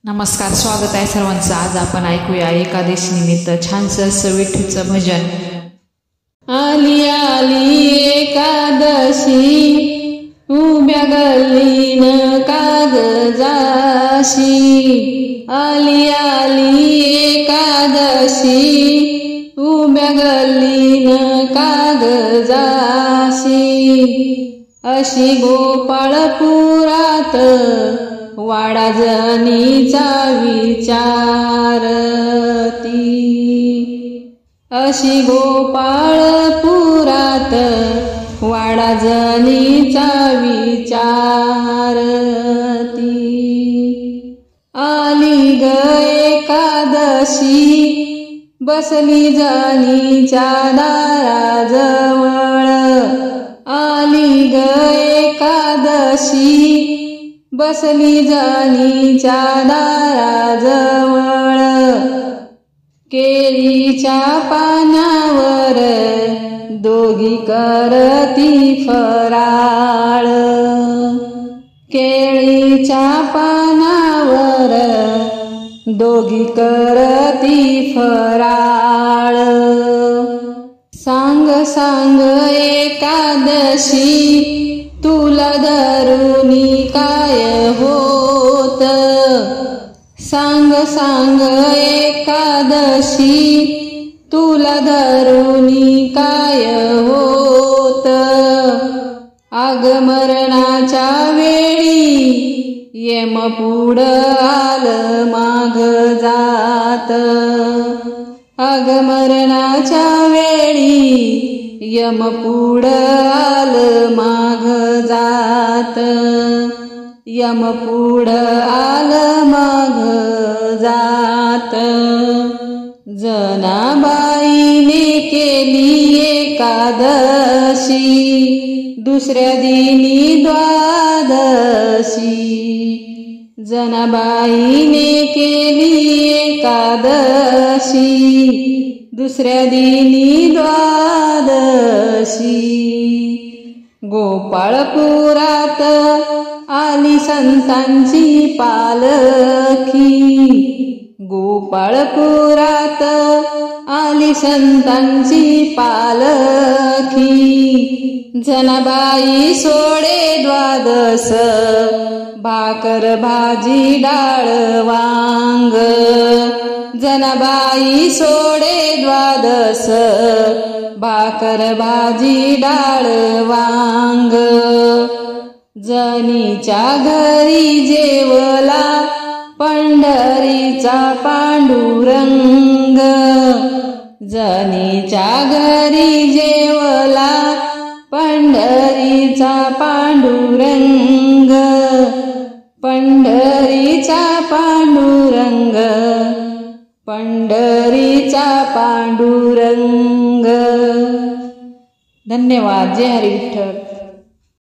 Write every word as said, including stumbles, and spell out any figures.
नमस्कार, स्वागत आहे सर्वांचं। आज आपण ऐकूया एकादशी निमित्त छानसं असं विठूचं भजन। आली आली एकादशी उभ्या गल्लीन कागजाशी, आली आली एकादशी उभ्या गल्लीन कागजाशी, अशी गोपाळपुरात वाडा जनीचा विचारती, अशी गोपाळपुरात वाडा जनीचा विचारती। आली ग एकादशी बसली जनीच्या दाराजवळ, आली ग एकादशी बसली जनीच्या दाराजवळ, केळीच्या पानावर दोघी करती फराळ, केळीच्या पानावर दोघी करती फराळ। सांग सांग एकादशी तुला धरुनी काय होत, सांग सांग एकादशी तुला धरुनी काय होत। आगमरणाच्या वेळी यम पुढं आलं माग जात, आगमरणाच्या वेळी यम पुढं आलं माग जात, यम पुढं आलं माग जात। जनाबाईने केली एकादशी दुसऱ्या दिनी द्वादशी, जनाबाईने केली एकादशी दुसऱ्या दिनी द्वादशी। गोपाळपुरात आली संतांची पालखी, गोपाळपुरात आली संतांची पालखी, जनाबाई सोडे द्वादस भाकर भाजी डाळ वांग, जनाबाई सोडे द्वादस भाकर भाजी डाळ वांग। जनीच्या घरी जेवला पंढरीचा पांडुरंग, जनीच्या घरी जेवला पंढरीचा पांडुरंग, पंढरीचा पांडुरंग, पंढरीचा पांडुरंग। धन्यवाद। जय हरी विठ्ठल।